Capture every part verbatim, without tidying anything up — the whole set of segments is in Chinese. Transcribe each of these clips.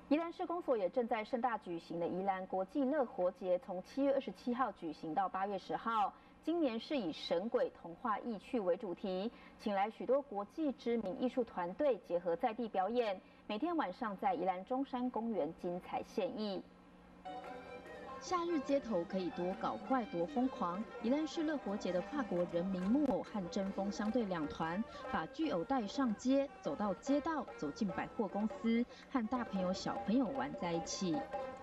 宜兰市公所也正在盛大举行的宜兰国际乐活节，从七月二十七号举行到八月十号。今年是以神鬼童话意趣为主题，请来许多国际知名艺术团队，结合在地表演，每天晚上在宜兰中山公园精彩献艺。 夏日街头可以多搞怪多疯狂。宜兰市乐活节的法国人民木偶和针锋相对两团，把巨偶带上街，走到街道，走进百货公司，和大朋友小朋友玩在一起。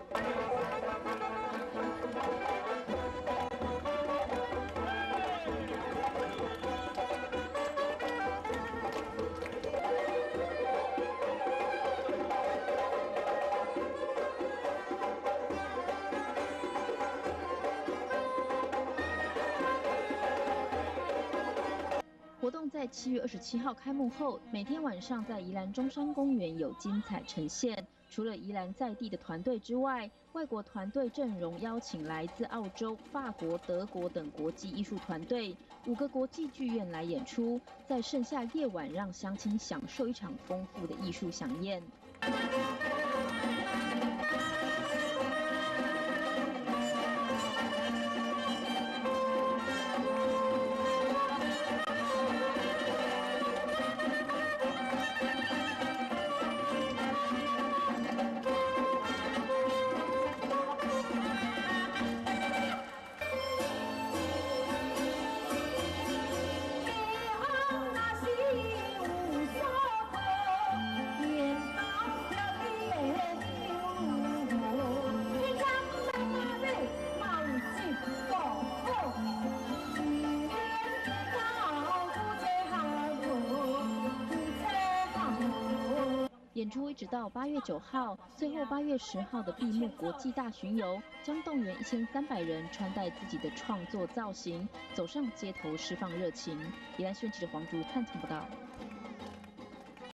活动在七月二十七号开幕后，每天晚上在宜兰中山公园有精彩呈现。除了宜兰在地的团队之外，外国团队阵容邀请来自澳洲、法国、德国等国际艺术团队，五个国际剧院来演出，在盛夏夜晚让乡亲享受一场丰富的艺术飨宴。 演出一直到八月九号，最后八月十号的闭幕国际大巡游将动员一千三百人穿戴自己的创作造型，走上街头释放热情。宜兰新闻记者黄竹探听报道。